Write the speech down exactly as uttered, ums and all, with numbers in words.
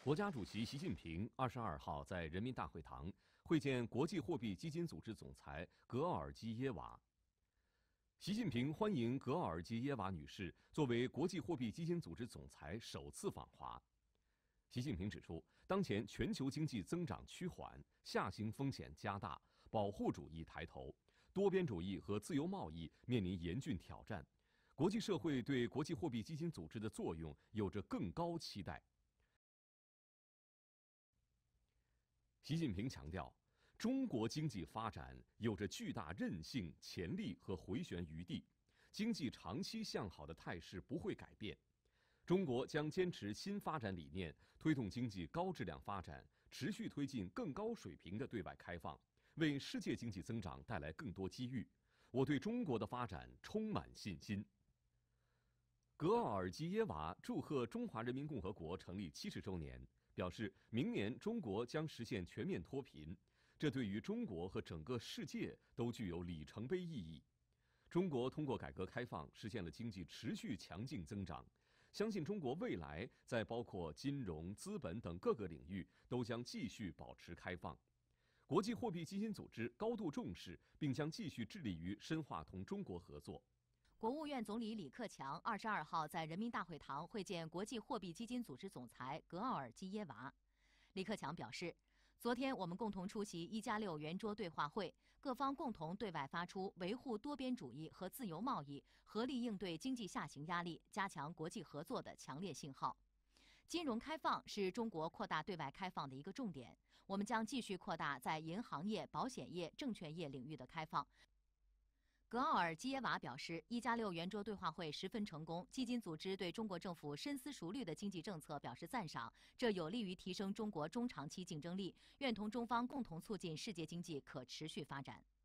国家主席习近平二十二号在人民大会堂会见国际货币基金组织总裁格奥尔基耶娃。习近平欢迎格奥尔基耶娃女士作为国际货币基金组织总裁首次访华。习近平指出，当前全球经济增长趋缓，下行风险加大，保护主义抬头，多边主义和自由贸易面临严峻挑战，国际社会对国际货币基金组织的作用有着更高期待。习近平强调，中国经济发展有着巨大韧性、潜力和回旋余地，经济长期向好的态势不会改变。中国将坚持新发展理念，推动经济高质量发展，持续推进更高水平的对外开放，为世界经济增长带来更多机遇。我对中国的发展充满信心。格奥尔基耶娃祝贺中华人民共和国成立七十周年，表示明年中国将实现全面脱贫，这对于中国和整个世界都具有里程碑意义。中国通过改革开放实现了经济持续强劲增长，相信中国未来在包括金融、资本等各个领域都将继续保持开放。国际货币基金组织高度重视，并将继续致力于深化同中国合作。 国务院总理李克强二十二号在人民大会堂会见国际货币基金组织总裁格奥尔基耶娃。李克强表示，昨天我们共同出席一加六圆桌对话会，各方共同对外发出维护多边主义和自由贸易、合力应对经济下行压力、加强国际合作的强烈信号。金融开放是中国扩大对外开放的一个重点，我们将继续扩大在银行业、保险业、证券业领域的开放。格奥尔基耶娃表示，一加六圆桌对话会十分成功，基金组织对中国政府深思熟虑的经济政策表示赞赏，这有利于提升中国中长期竞争力，愿同中方共同促进世界经济可持续发展。